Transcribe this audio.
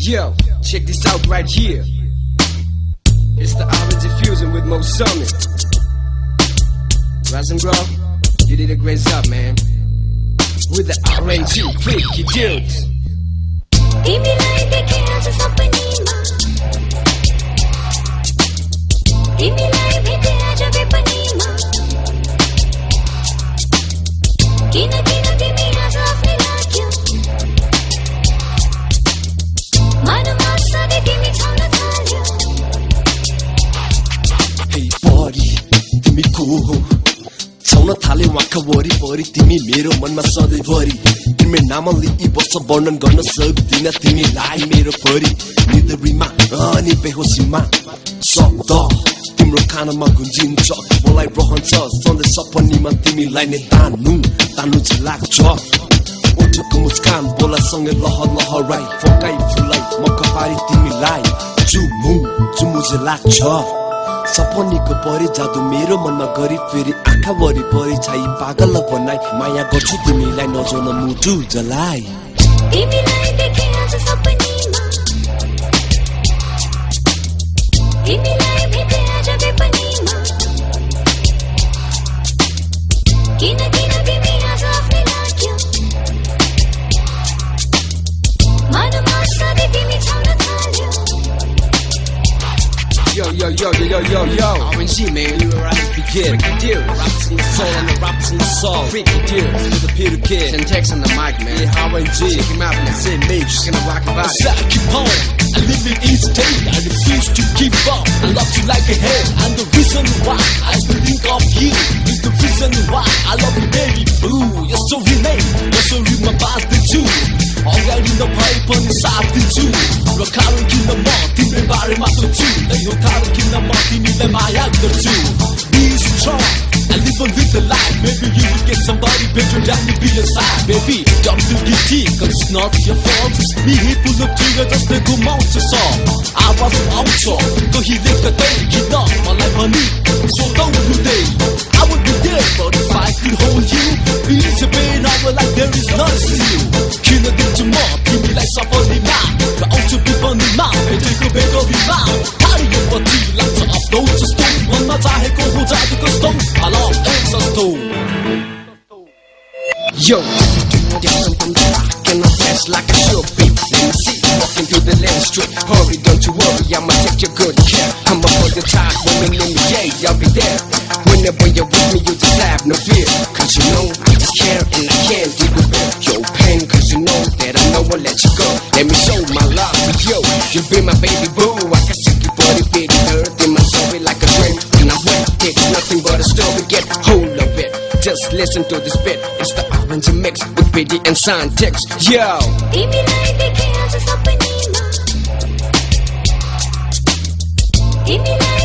Yo, check this out right here. It's the orange infusion with Mo Summit. Rise and grow, you did a great job, man. With the RNG, freaky dudes. तिमीलाई देखे आज सपनीमा तिमीलाई भेटे आज बेपनीमा किन किन तिमी आज आफ्नै लाग्यो मनमा सधैँ तिमी छाउन थाल्यो Hey buddy, तिमी को हो छाउन थाले वाखा वरिपरि तिमी मेरो मनमा सधैँभरि तिमी नामले यी वर्ष वर्णन गर्न सक्दिन तिमीलाई मेरो परि निदरीमा अनि बेहोसीमा शब्द तिम्रो कानमा गुन्जिन्छ मलाई रहन्छ सधैँ सपनीमा तिमीलाई नै तान्नु चाहिँ लाग्छ ओठको मुस्कान बोलासँगै लहर लहराई फकाई फुलाई म कपारी तिमीलाई चुमु चाहिँ लाग्छ सपनीको परि जादु मेरो मनमा गरी फेरि आँखा वरिपरि छाई पागल बनाई माया गर्छु तिमीलाई नजान मुटु जलाई तिमीलाई देखे आज सपनीमा तिमीलाई भेटे आज बेपनीमा किन किन तिमी आज आफ्नै लाग्यो मनमा सधैँ तिमी छाउन थाल्यो Yo, RNG, man, you alright? Begin. Freaky dude. Raps in the soul and the raps in the soul. Freaky dude. With the Peter Kid. Syntax on the mic, man. Yeah, RNG. Check him out now. Say me. Just gonna rock about it. I keep on. I live in each day. I refuse to give up. I love you like a head. And the reason why I still think of you is the reason why I love you, baby. Boo. You're so remain. You're so real, my bastard too. अगाडि नभए पनि साथ दिन्छु र कारण किन म तिम्रो बारेमा सोच्छु नै हो कारण किन म तिमीलाई माया गर्छु Be strong and live on with the life Maybe you will get somebody better than me be your side Baby, don't do guilty cause it's not your fault Me he pull up trigger जस्तै घुमाउँछ सब आवाज आउँछ कहिले कतै किन मलाई भनी सोधौ हुँदै I would be there but if I could hold you Feelings are pain over like there is none to you किन दिन्छु म तिमीलाई सपनीमा र आउँछु विपनीमा भेटेको बेगरीमा हारियोपछि लाग्छ आफ्नो जस्तो मनमा चाहेको हो जादु कस्तो I love it जस्तो Yo, different from the rock and I'm fast like I should be. Let me see you walking through the land strip. Hurry, don't you worry, I'ma take your good care. I'm up for the top, women in the gate, I'll be there. Whenever you're with me, you just have no fear. Cause you know I just care and I can't deal with your pain. Cause you know that I know I'll let you go. Let me show my love to you. You be my baby boo. I can see your body beating earth in my soul like a dream. When I wet, it's nothing but a story. Get hold of it. Just listen to this bit. It's the orange mix with BD and Syntax. Yo! तिमीलाई देखे आज सपनीमा तिमीलाई